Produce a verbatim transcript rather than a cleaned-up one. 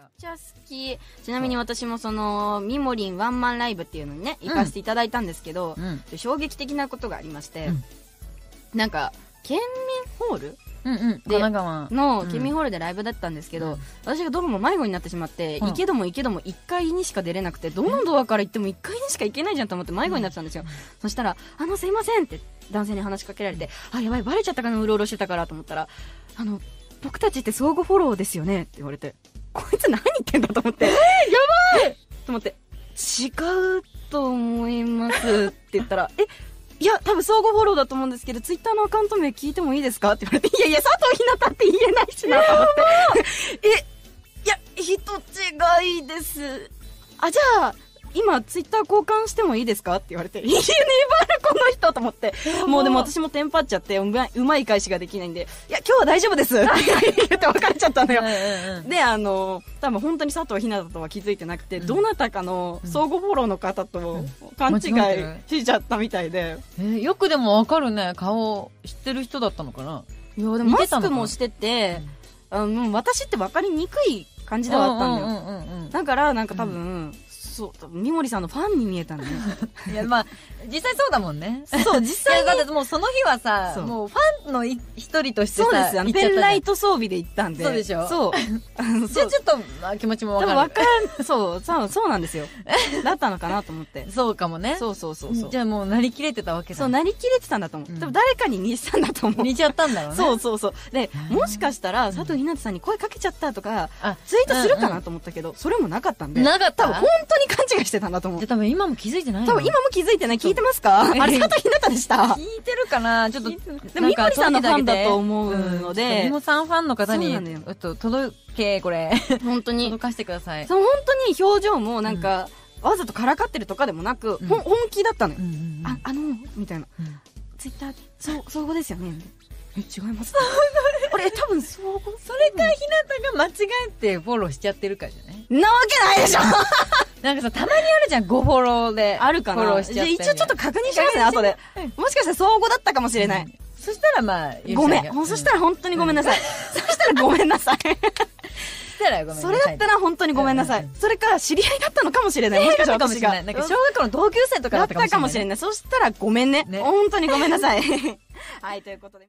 めっちゃ好き。ちなみに私もそのみもりんワンマンライブっていうのにね行かせていただいたんですけど、うん、衝撃的なことがありまして、うん、なんか県民ホールうんうん、神奈川の県民ホールでライブだったんですけど、うん、私がどうも迷子になってしまって、うん、行けども行けどもいっかいにしか出れなくて、どのドアから行ってもいっかいにしか行けないじゃんと思って迷子になってたんですよ、うん、そしたらあのすいませんって男性に話しかけられて、あやばいバレちゃったかなうろうろしてたからと思ったら、あの僕たちって相互フォローですよねって言われて、こいつ何言ってんだと思って、えー、やばいと思って、違うと思いますって言ったらえいや多分相互フォローだと思うんですけどツイッターのアカウント名聞いてもいいですかって言われて、いやいや佐藤ひなたって言えないしなと思ってえいや人違いです、あじゃあ今ツイッター交換してもいいですかって言われて、いやねばるこの人と思って、もうでも私もテンパっちゃってうまい、うまい返しができないんで、いや今日は大丈夫ですって言って別れちゃったのよであの多分本当に佐藤ひなたとは気づいてなくて、うん、どなたかの相互フォローの方と勘違いしちゃったみたいで、 うん、えー、よくでもわかるね、顔知ってる人だったのかな。 いやでもマスクもしてて、うん、あの私って分かりにくい感じではあったんだよ、うんうんうんうん、だからなんか多分、うんそう、三森さんのファンに見えたね。 いや、まあ、実際そうだもんね。 そう、実際だってもうその日はさ、もうファンの一人としてさ、 そうですよ。ペンライト装備で行ったんで。 そうでしょ。 そう。 じゃあちょっと、まあ、気持ちもわかる。 わかる。そう、そう、そうなんですよ。だったのかなと思って。 そうかもね。 そうそうそうそう。 じゃあもうなりきれてたわけだ。 そう、なりきれてたんだと思う。多分誰かに似てたんだと思う。 似ちゃったんだろうね。 そうそうそう。で、もしかしたら、佐藤ひなたさんに声かけちゃったとか、ツイートするかなと思ったけど、それもなかったんで。 なかった。 多分本当に勘違いしてたんだと思う。 じゃあ多分今も気づいてないの？ 多分今も気づいてない。聞いてますか？あれ佐藤ひなたでした。 聞いてるかな？ちょっとでも三森さんのファンだと思うので、 みもさんファンの方にえっと届けこれ本当に届かせてください。 そう本当に表情もなんかわざとからかってるとかでもなく本気だったのよ。ああのみたいな。ツイッターそう相互ですよね。え違います。俺多分相互。 それかひなたが間違えてフォローしちゃってるかじゃない？ なわけないでしょ。 なんかさ、たまにあるじゃん、ごフォローで。 あるかな。フォローしちゃって。じゃあ一応ちょっと確認しますね、後で。もしかしたら相互だったかもしれない。 そしたらまあ、 ごめん。そしたら本当にごめんなさい。そしたらごめんなさい。そしたらごめんなさい。それだったら本当にごめんなさい。それか、知り合いだったのかもしれない。もしかしたら私が。 なんか小学校の同級生とかだったかもしれない。そしたらごめんね。本当にごめんなさい。はい、ということで。